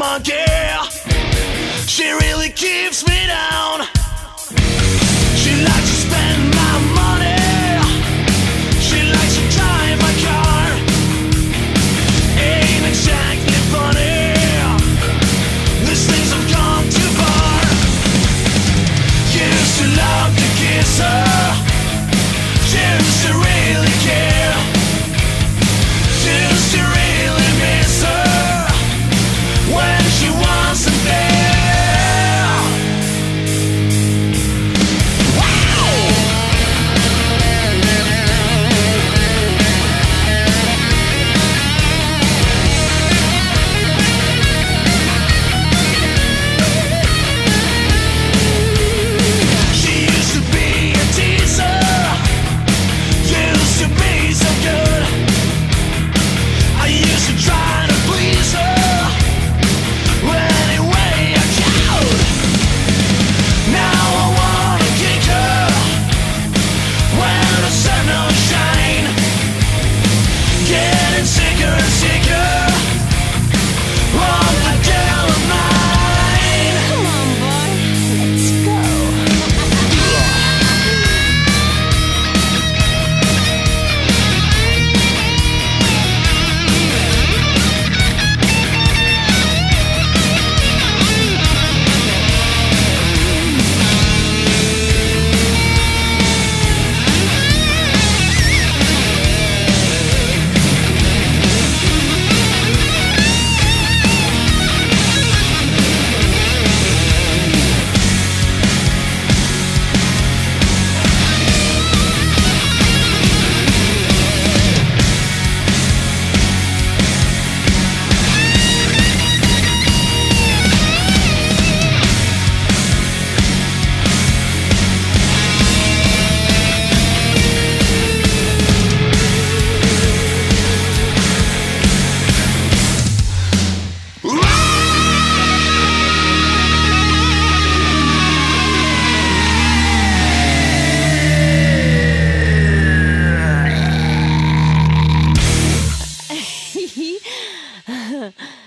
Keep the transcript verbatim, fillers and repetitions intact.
monkey. She really keeps me down. She likes to spend my money. She likes to drive my car. Ain't exactly funny. These things have gone too far. Used to love to kiss her. Used to really care. Used to really miss her when she wasn't there. Wow! She used to be a teaser. Used to be so good. I used to try to please her any way I could. Now I wanna kick her when the sun don't shine. Getting sicker and sicker of the girl of mine. Come on, boy, let's go. Hehe.